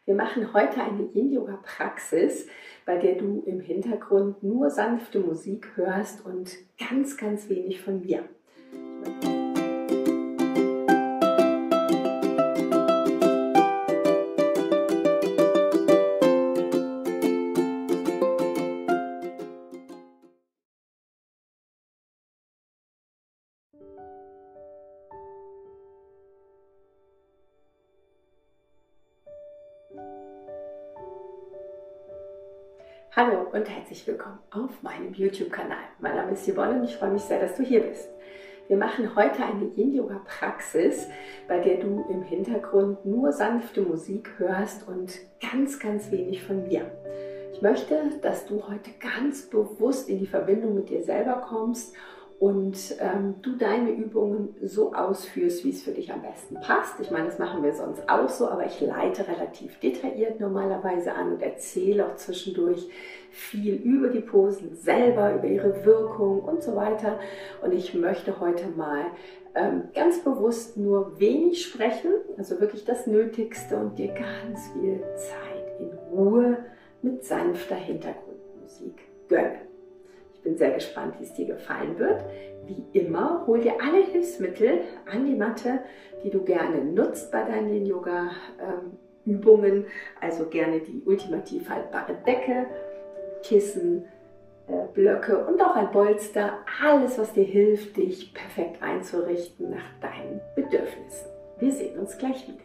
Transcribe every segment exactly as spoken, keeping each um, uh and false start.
Wir machen heute eine Yin-Yoga-Praxis, bei der du im Hintergrund nur sanfte Musik hörst und ganz, ganz wenig von mir. Hallo und herzlich willkommen auf meinem YouTube-Kanal. Mein Name ist Yvonne und ich freue mich sehr, dass du hier bist. Wir machen heute eine Yin-Yoga-Praxis, bei der du im Hintergrund nur sanfte Musik hörst und ganz, ganz wenig von mir. Ich möchte, dass du heute ganz bewusst in die Verbindung mit dir selber kommst und ähm, du deine Übungen so ausführst, wie es für dich am besten passt. Ich meine, das machen wir sonst auch so, aber ich leite relativ detailliert normalerweise an und erzähle auch zwischendurch viel über die Posen selber, über ihre Wirkung und so weiter. Und ich möchte heute mal ähm, ganz bewusst nur wenig sprechen, also wirklich das Nötigste und dir ganz viel Zeit in Ruhe mit sanfter Hintergrundmusik gönnen. Ich bin sehr gespannt, wie es dir gefallen wird. Wie immer, hol dir alle Hilfsmittel an die Matte, die du gerne nutzt bei deinen Yin-Yoga-Übungen. Also gerne die ultimativ haltbare Decke, Kissen, äh, Blöcke und auch ein Bolster. Alles, was dir hilft, dich perfekt einzurichten nach deinen Bedürfnissen. Wir sehen uns gleich wieder.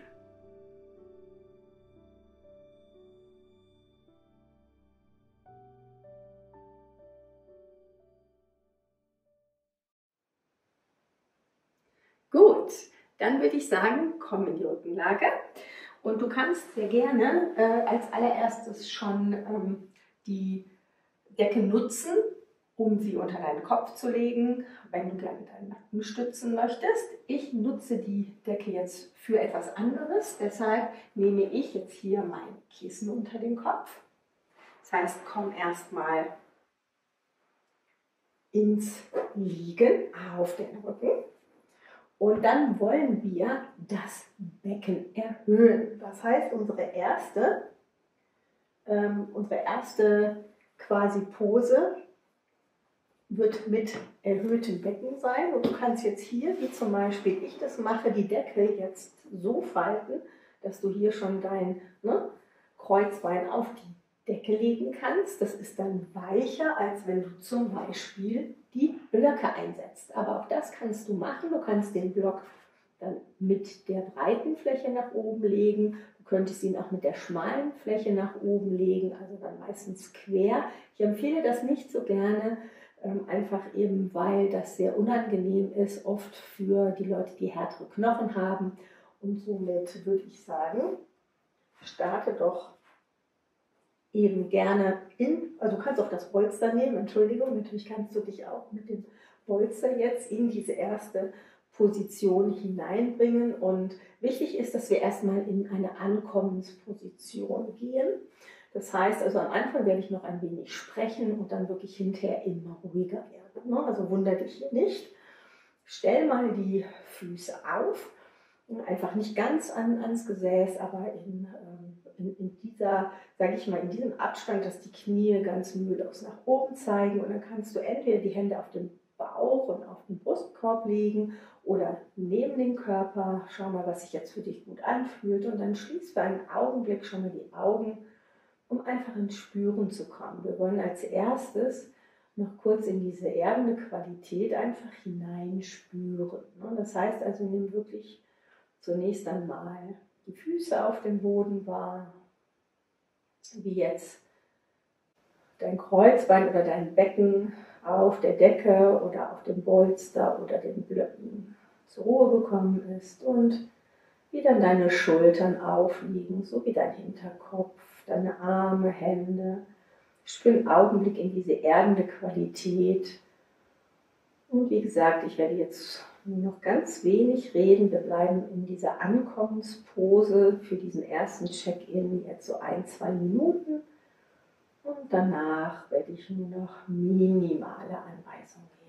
Gut, dann würde ich sagen, komm in die Rückenlage und du kannst sehr gerne äh, als allererstes schon ähm, die Decke nutzen, um sie unter deinen Kopf zu legen, wenn du gerne deinen Nacken stützen möchtest. Ich nutze die Decke jetzt für etwas anderes, deshalb nehme ich jetzt hier mein Kissen unter den Kopf. Das heißt, komm erstmal ins Liegen auf den Rücken. Und dann wollen wir das Becken erhöhen. Das heißt, unsere erste, ähm, unsere erste quasi Pose wird mit erhöhtem Becken sein. Und du kannst jetzt hier, wie zum Beispiel ich das mache, die Decke jetzt so falten, dass du hier schon dein ne, Kreuzbein auf die Decke legen kannst. Das ist dann weicher, als wenn du zum Beispiel die Blöcke einsetzt. Aber auch das kannst du machen. Du kannst den Block dann mit der breiten Fläche nach oben legen. Du könntest ihn auch mit der schmalen Fläche nach oben legen, also dann meistens quer. Ich empfehle das nicht so gerne, einfach eben, weil das sehr unangenehm ist, oft für die Leute, die härtere Knochen haben. Und somit würde ich sagen, starte doch eben gerne in, also du kannst auch das Polster nehmen, Entschuldigung, natürlich kannst du dich auch mit dem Polster jetzt in diese erste Position hineinbringen. Und wichtig ist, dass wir erstmal in eine Ankommensposition gehen. Das heißt, also am Anfang werde ich noch ein wenig sprechen und dann wirklich hinterher immer ruhiger werden. Also wundere dich hier nicht. Stell mal die Füße auf, einfach nicht ganz an, ans Gesäß, aber in, in, in dieser, sage ich mal, in diesem Abstand, dass die Knie ganz mühelos nach oben zeigen. Und dann kannst du entweder die Hände auf den Bauch und auf den Brustkorb legen oder neben den Körper. Schau mal, was sich jetzt für dich gut anfühlt. Und dann schließ für einen Augenblick schon mal die Augen, um einfach ins Spüren zu kommen. Wir wollen als erstes noch kurz in diese erdende Qualität einfach hineinspüren. Das heißt also, nimm wirklich zunächst einmal die Füße auf dem Boden wahr, wie jetzt dein Kreuzbein oder dein Becken auf der Decke oder auf dem Bolster oder den Blöcken zur Ruhe gekommen ist und wie dann deine Schultern aufliegen, so wie dein Hinterkopf, deine Arme, Hände. Spür einen Augenblick in diese erdende Qualität. Und wie gesagt, ich werde jetzt noch ganz wenig reden. Wir bleiben in dieser Ankommenspose für diesen ersten Check-in jetzt so ein, zwei Minuten. Und danach werde ich nur noch minimale Anweisungen geben.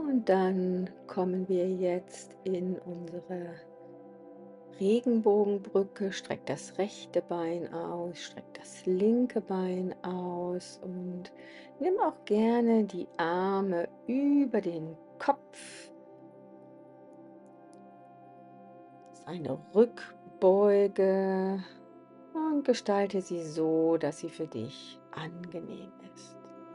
Und dann kommen wir jetzt in unsere Regenbogenbrücke. Streck das rechte Bein aus, streck das linke Bein aus und nimm auch gerne die Arme über den Kopf. Das ist eine Rückbeuge und gestalte sie so, dass sie für dich angenehm ist.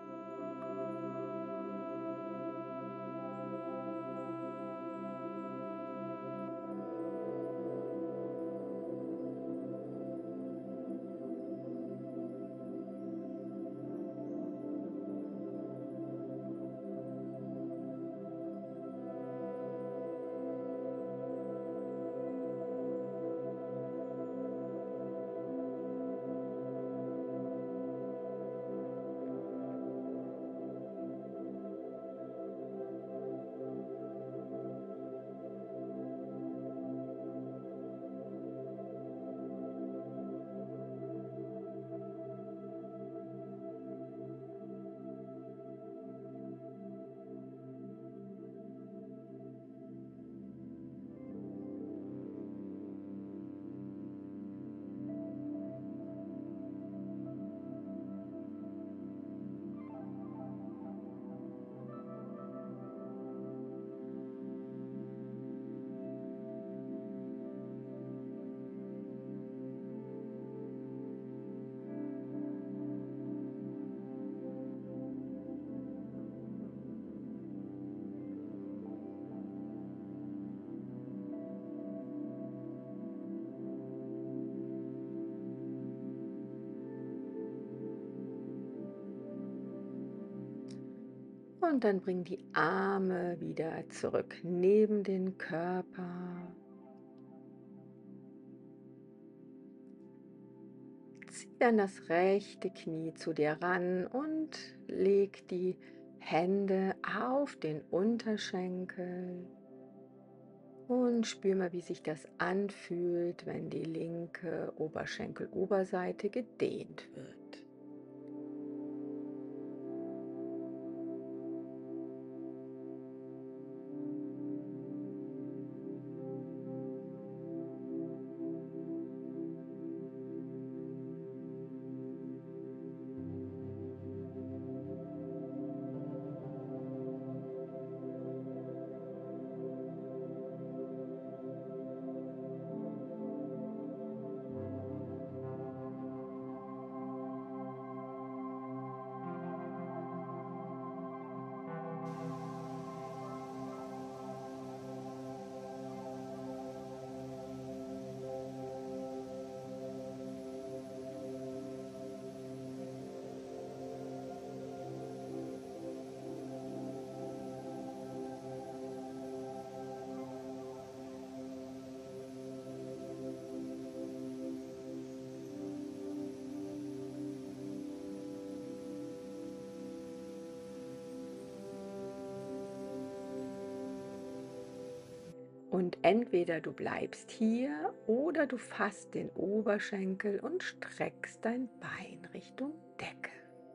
Und dann bring die Arme wieder zurück neben den Körper. Zieh dann das rechte Knie zu dir ran und leg die Hände auf den Unterschenkel. Und spür mal, wie sich das anfühlt, wenn die linke Oberschenkeloberseite gedehnt wird. Und entweder du bleibst hier oder du fasst den Oberschenkel und streckst dein Bein Richtung Decke.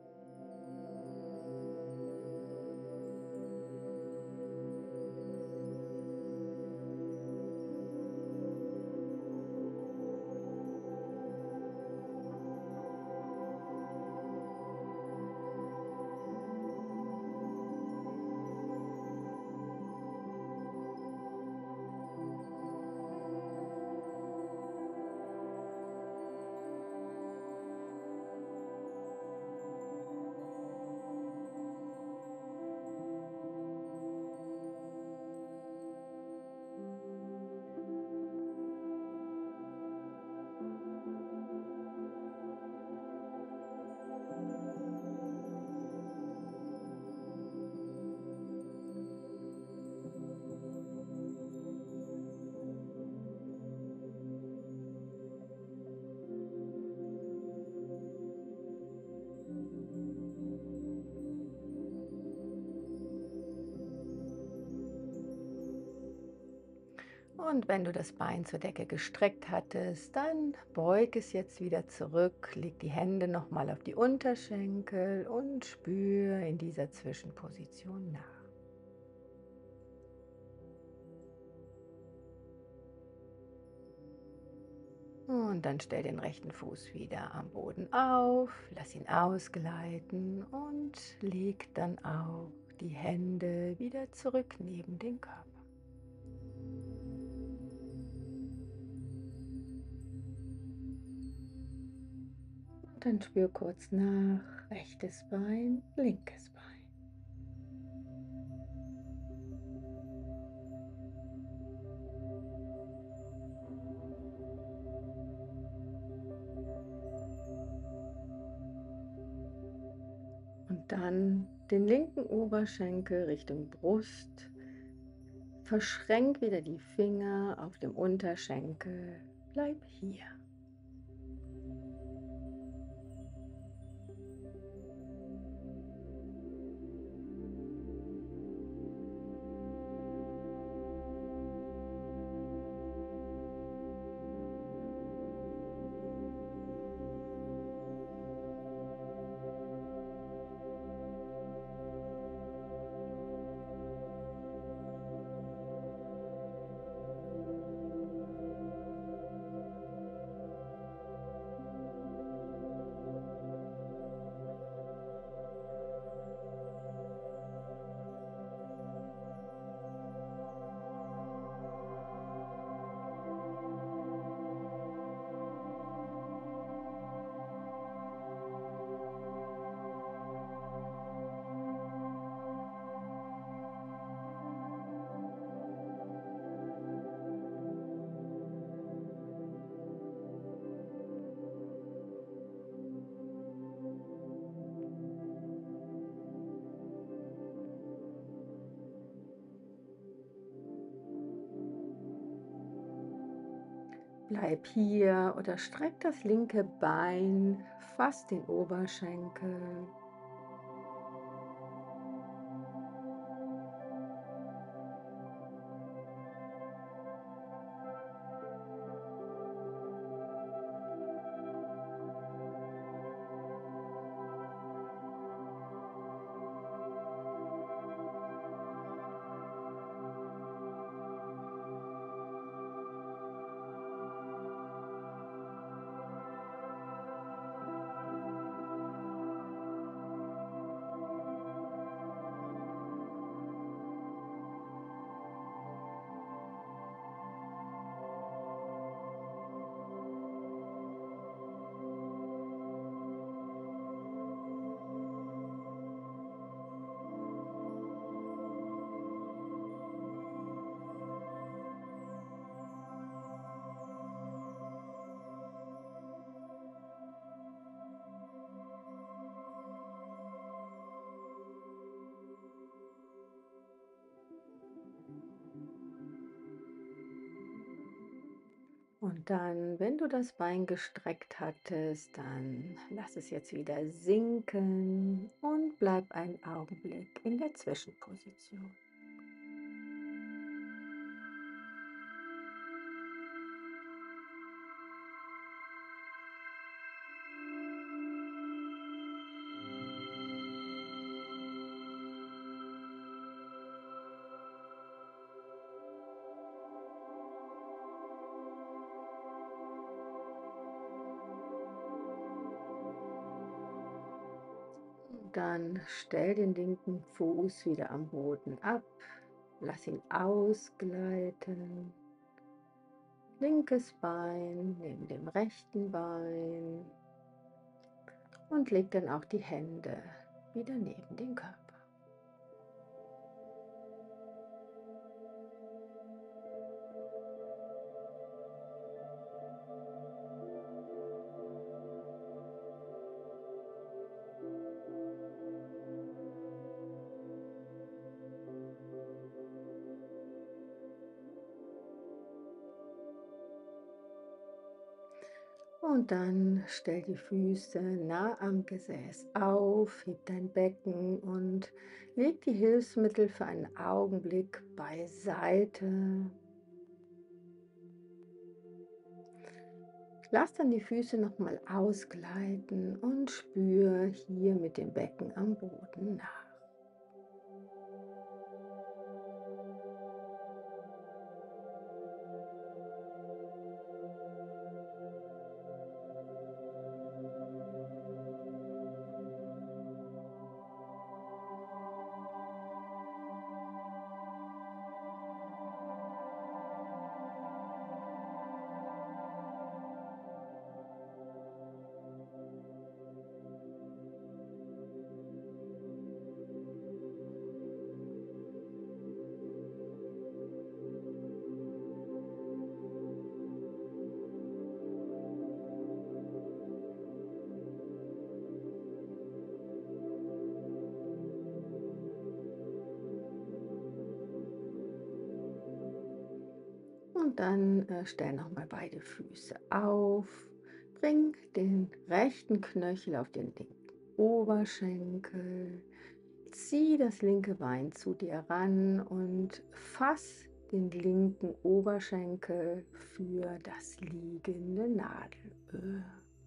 Und wenn du das Bein zur Decke gestreckt hattest, dann beug es jetzt wieder zurück, leg die Hände nochmal auf die Unterschenkel und spür in dieser Zwischenposition nach. Und dann stell den rechten Fuß wieder am Boden auf, lass ihn ausgleiten und leg dann auch die Hände wieder zurück neben den Körper. Und dann spür kurz nach, rechtes Bein, linkes Bein. Und dann den linken Oberschenkel Richtung Brust. Verschränk wieder die Finger auf dem Unterschenkel. Bleib hier. Bleib hier oder streck das linke Bein, fass den Oberschenkel. Und dann, wenn du das Bein gestreckt hattest, dann lass es jetzt wieder sinken und bleib einen Augenblick in der Zwischenposition. Dann stell den linken Fuß wieder am Boden ab, lass ihn ausgleiten. Linkes Bein neben dem rechten Bein und leg dann auch die Hände wieder neben den Körper. Und dann stell die Füße nah am Gesäß auf, heb dein Becken und leg die Hilfsmittel für einen Augenblick beiseite. Lass dann die Füße nochmal ausgleiten und spür hier mit dem Becken am Boden nach. Und dann äh, stell nochmal beide Füße auf. Bring den rechten Knöchel auf den linken Oberschenkel. Zieh das linke Bein zu dir ran und fass den linken Oberschenkel für das liegende Nadelöhr.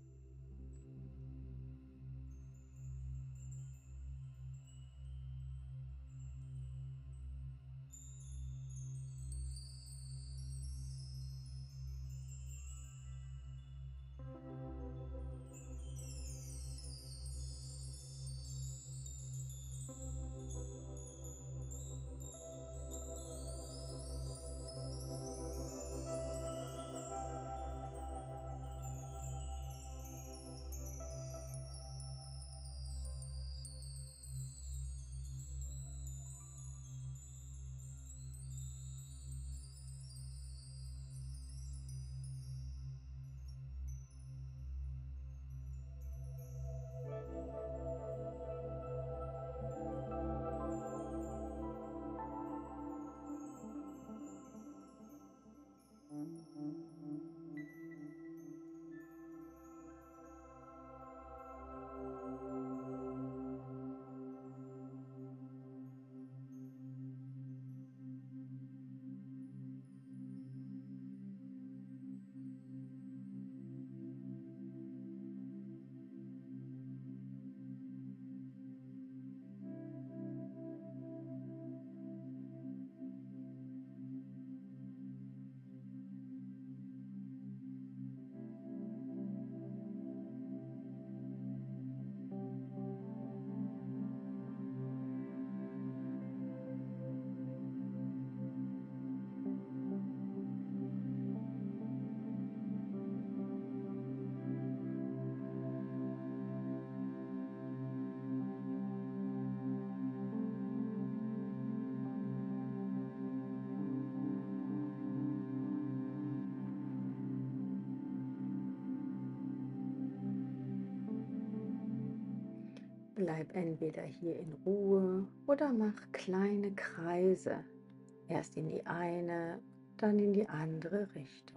Bleib entweder hier in Ruhe oder mach kleine Kreise. Erst in die eine, dann in die andere Richtung.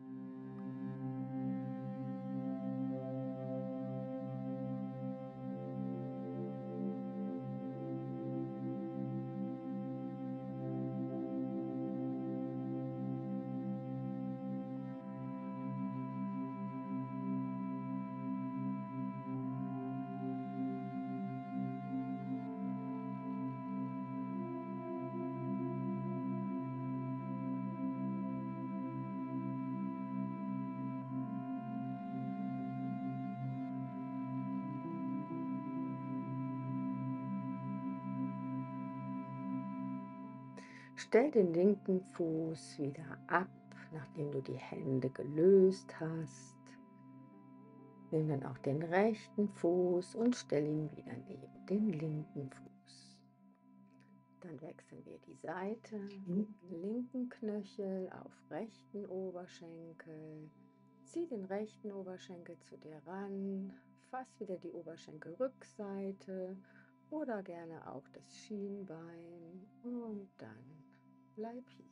Stell den linken Fuß wieder ab, nachdem du die Hände gelöst hast. Nimm dann auch den rechten Fuß und stell ihn wieder neben den linken Fuß. Dann wechseln wir die Seite. Mhm. Linken Knöchel auf rechten Oberschenkel. Zieh den rechten Oberschenkel zu dir ran. Fass wieder die Oberschenkelrückseite oder gerne auch das Schienbein. Und dann bleib hier.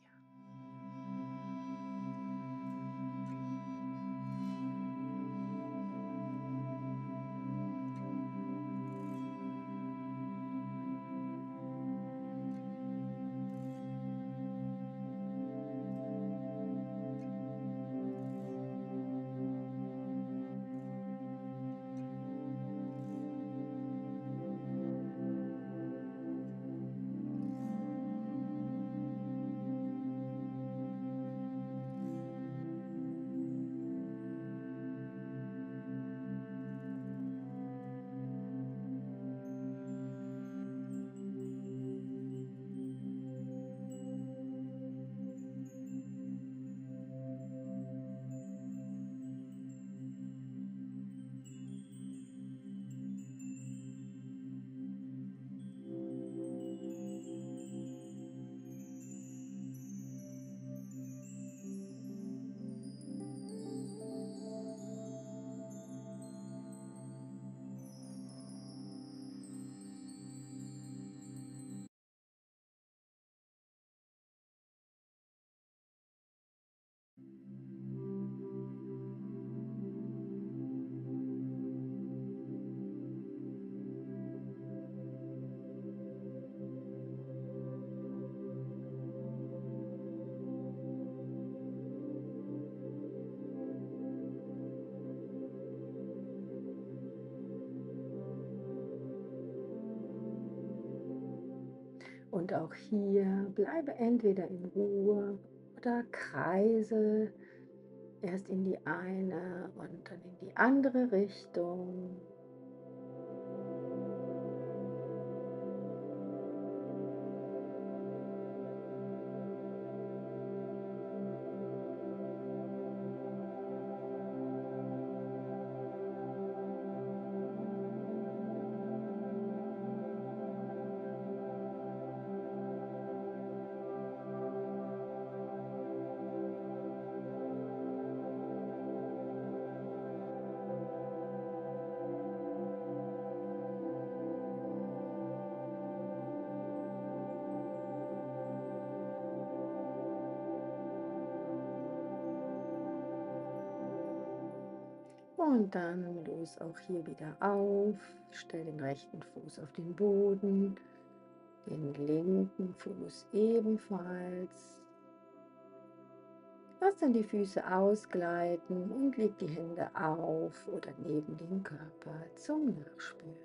Und auch hier bleibe entweder in Ruhe oder kreise erst in die eine und dann in die andere Richtung. Und dann löse auch hier wieder auf. Stell den rechten Fuß auf den Boden, den linken Fuß ebenfalls. Lass dann die Füße ausgleiten und leg die Hände auf oder neben den Körper zum Nachspüren.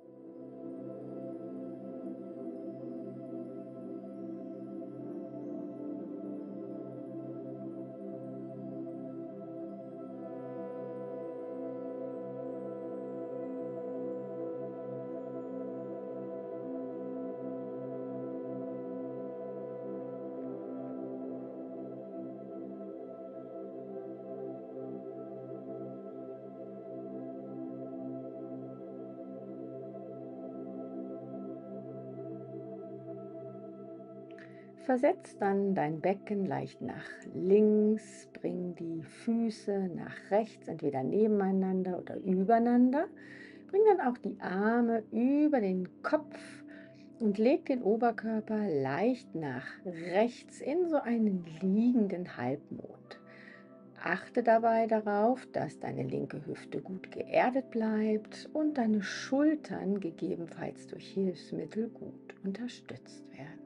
Versetz dann dein Becken leicht nach links, bring die Füße nach rechts, entweder nebeneinander oder übereinander. Bring dann auch die Arme über den Kopf und leg den Oberkörper leicht nach rechts in so einen liegenden Halbmond. Achte dabei darauf, dass deine linke Hüfte gut geerdet bleibt und deine Schultern gegebenenfalls durch Hilfsmittel gut unterstützt werden.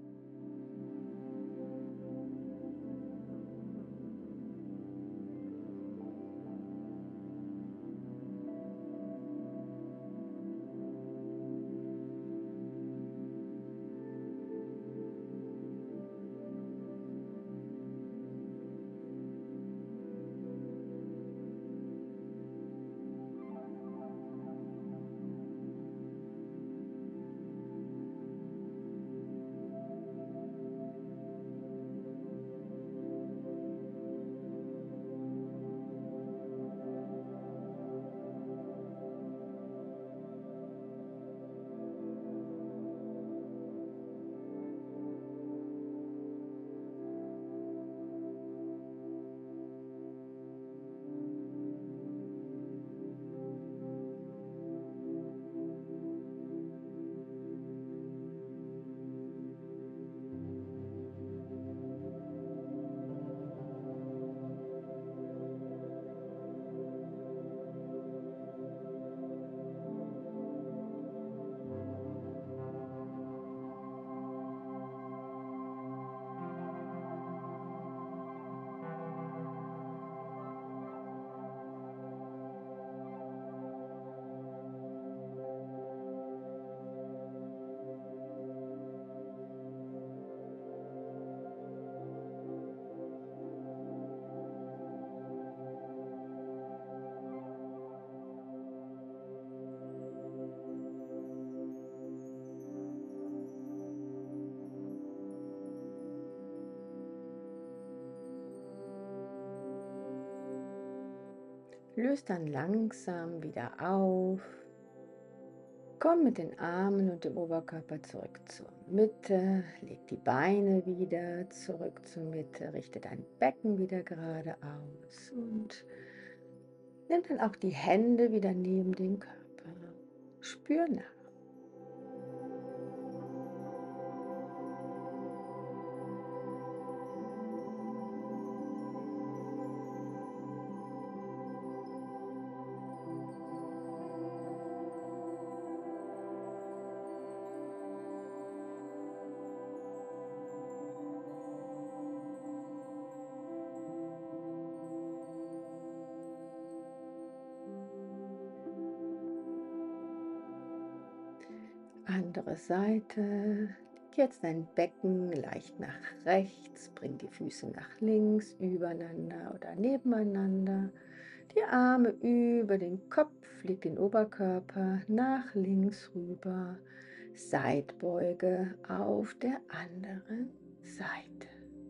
Löse dann langsam wieder auf. Komm mit den Armen und dem Oberkörper zurück zur Mitte. Leg die Beine wieder zurück zur Mitte. Richte dein Becken wieder geradeaus. Und nimm dann auch die Hände wieder neben den Körper. Spür nach. Andere Seite, Leg jetzt dein Becken leicht nach rechts, bring die Füße nach links, übereinander oder nebeneinander. Die Arme über den Kopf, leg den Oberkörper nach links rüber. Seitbeuge auf der anderen Seite.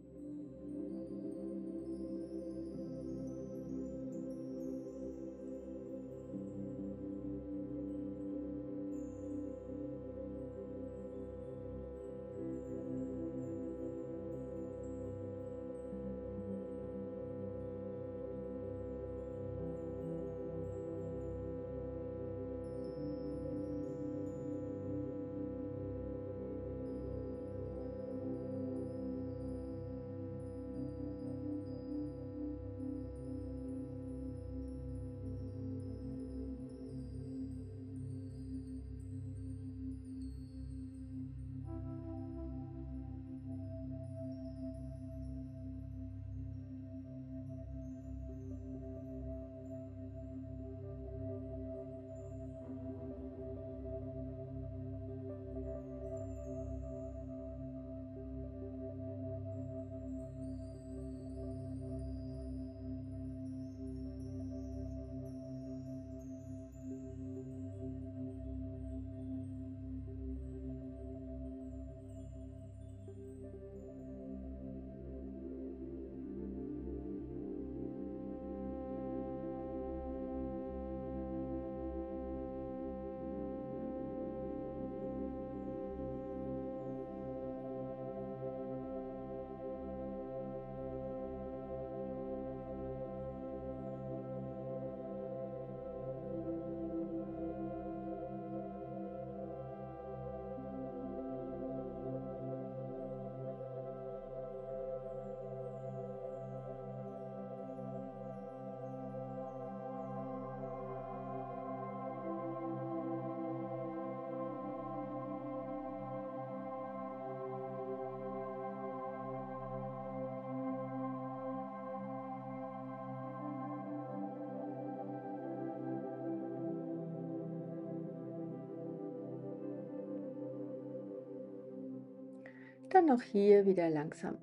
Dann noch hier wieder langsam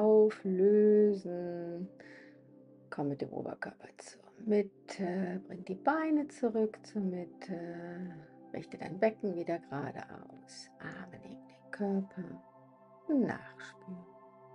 auflösen. Komm mit dem Oberkörper zur Mitte, bring die Beine zurück zur Mitte, richte dein Becken wieder geradeaus, Arme neben den Körper, nachspüren.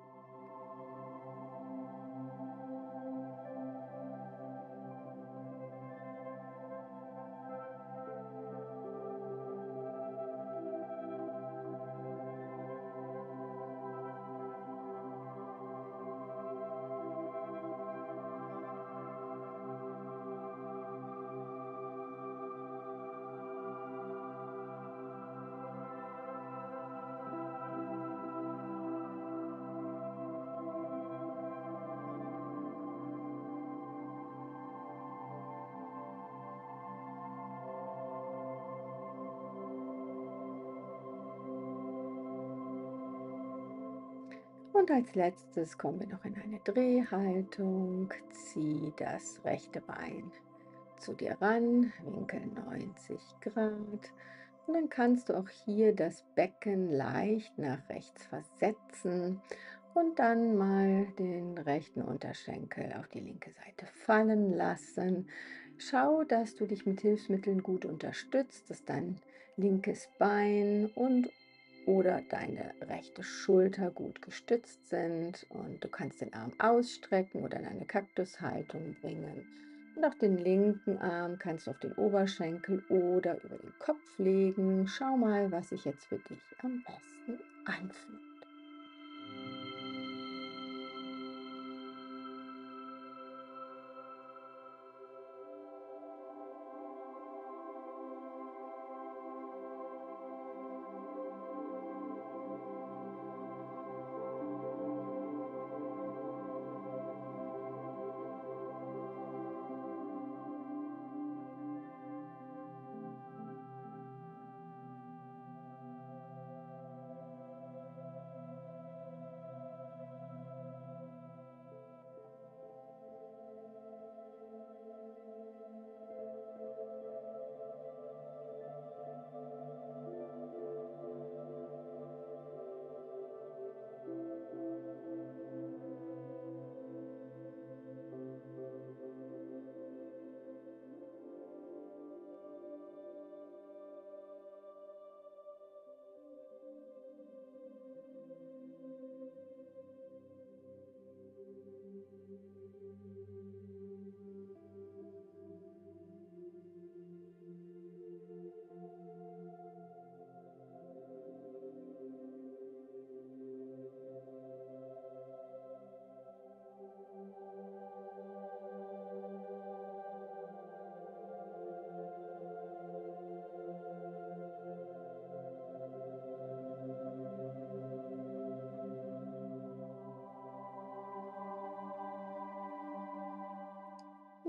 Und als letztes kommen wir noch in eine Drehhaltung. Zieh das rechte Bein zu dir ran, Winkel neunzig Grad. Und dann kannst du auch hier das Becken leicht nach rechts versetzen und dann mal den rechten Unterschenkel auf die linke Seite fallen lassen. Schau, dass du dich mit Hilfsmitteln gut unterstützt, dass dein linkes Bein und oder deine rechte Schulter gut gestützt sind, und du kannst den Arm ausstrecken oder in eine Kaktushaltung bringen. Und auch den linken Arm kannst du auf den Oberschenkel oder über den Kopf legen. Schau mal, was sich jetzt für dich am besten anfühlt.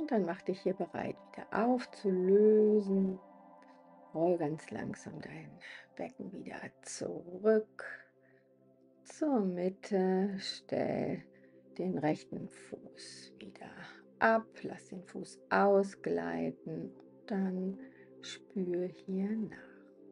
Und dann mach dich hier bereit, wieder aufzulösen. Roll ganz langsam dein Becken wieder zurück zur Mitte. Stell den rechten Fuß wieder ab. Lass den Fuß ausgleiten. Dann spür hier nach.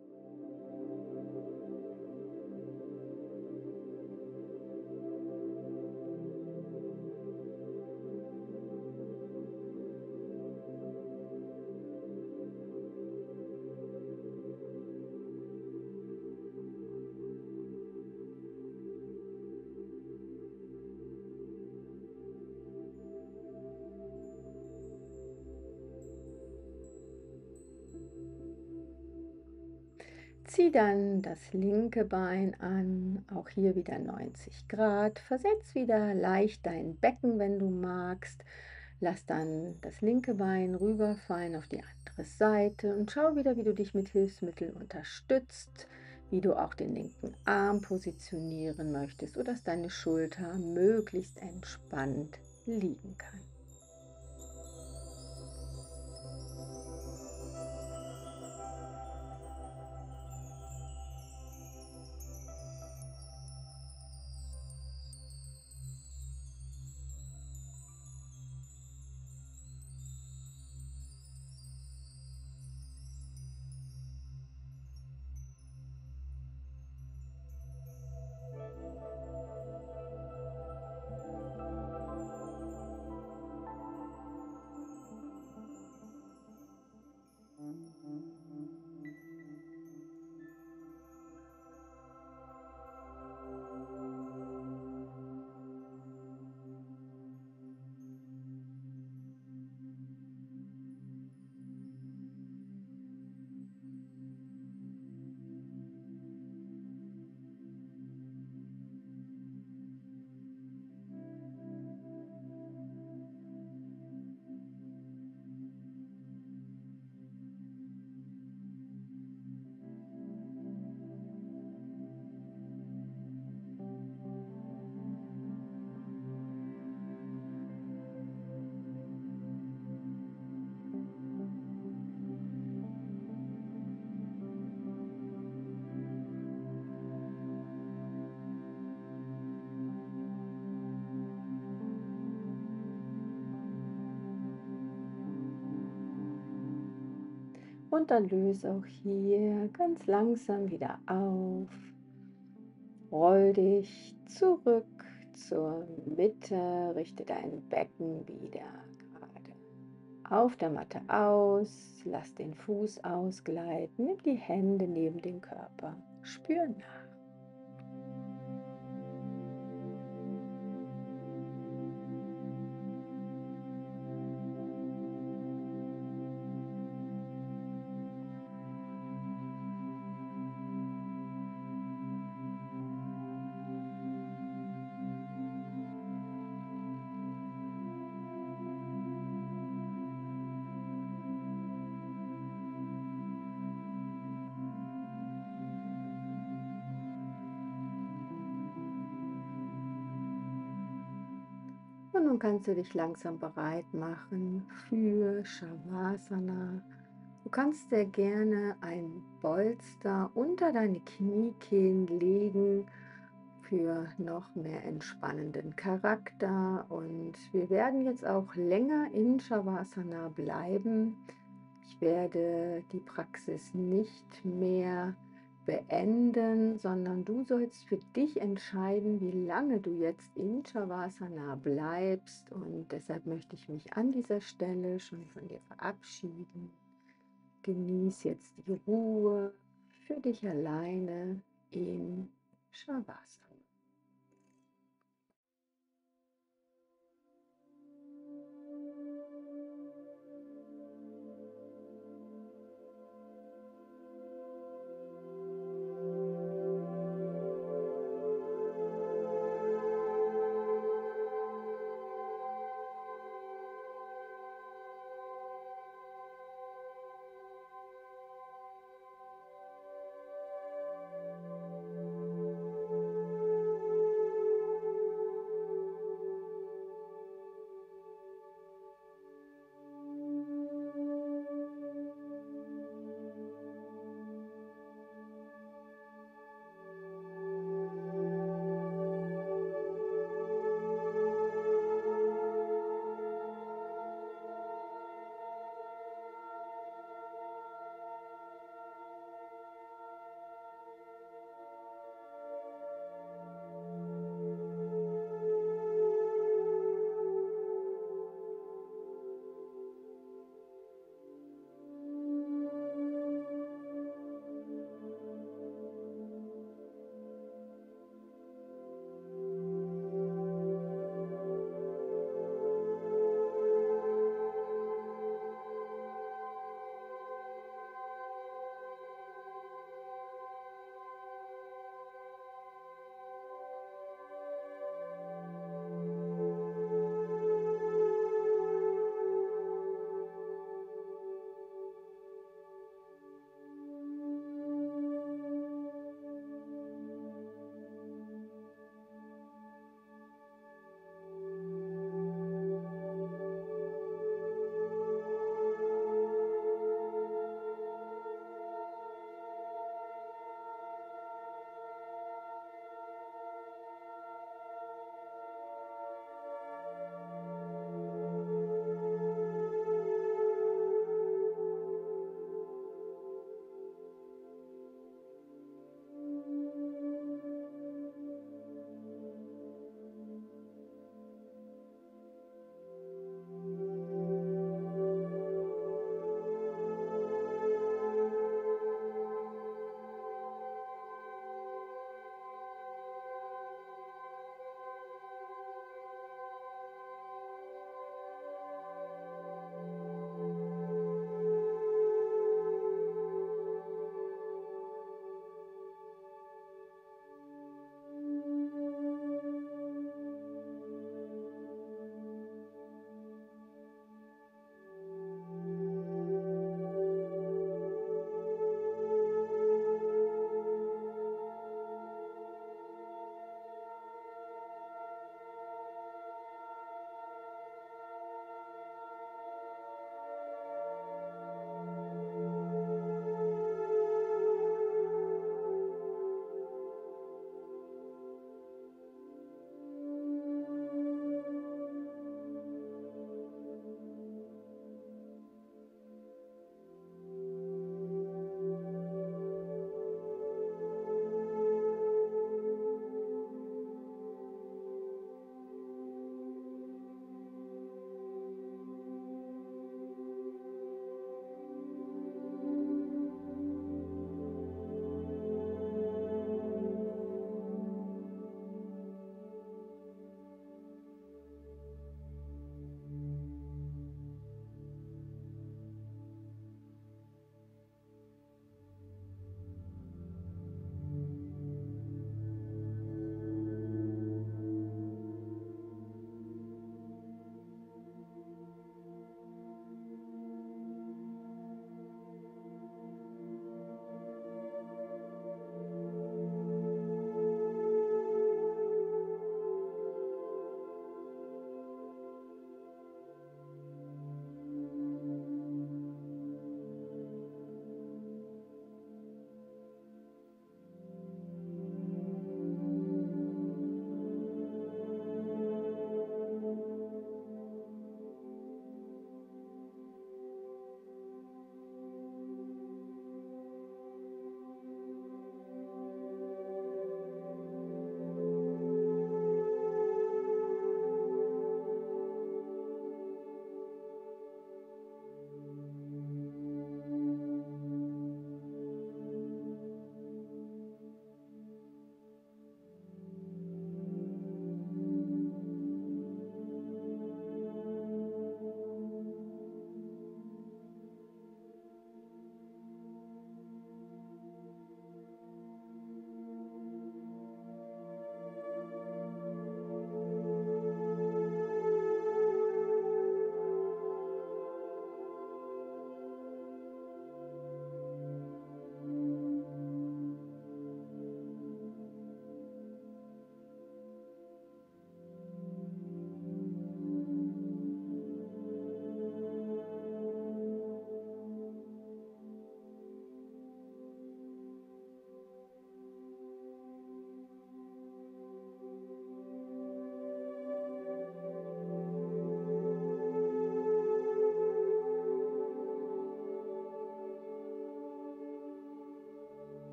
Zieh dann das linke Bein an, auch hier wieder neunzig Grad. Versetz wieder leicht dein Becken, wenn du magst. Lass dann das linke Bein rüberfallen auf die andere Seite und schau wieder, wie du dich mit Hilfsmitteln unterstützt, wie du auch den linken Arm positionieren möchtest, sodass deine Schulter möglichst entspannt liegen kann. Und dann löse auch hier ganz langsam wieder auf. Roll dich zurück zur Mitte, richte dein Becken wieder gerade auf der Matte aus. Lass den Fuß ausgleiten, nimm die Hände neben den Körper, spür nach. Und nun kannst du dich langsam bereit machen für Shavasana. Du kannst sehr gerne ein Polster unter deine Kniekehlen legen für noch mehr entspannenden Charakter. Und wir werden jetzt auch länger in Shavasana bleiben. Ich werde die Praxis nicht mehr beenden, sondern du sollst für dich entscheiden, wie lange du jetzt in Shavasana bleibst. Und deshalb möchte ich mich an dieser Stelle schon von dir verabschieden. Genieß jetzt die Ruhe für dich alleine in Shavasana.